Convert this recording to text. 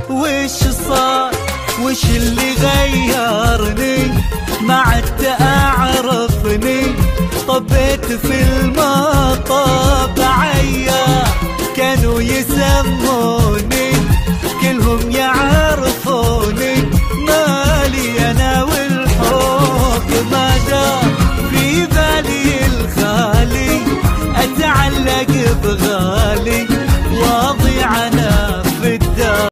وش صار وش اللي غيرني ما عدت أعرفني طبيت في المطب عيار كانوا يسموني كلهم يعرفوني مالي أنا والحب ما دام في بالي الخالي أتعلق بغالي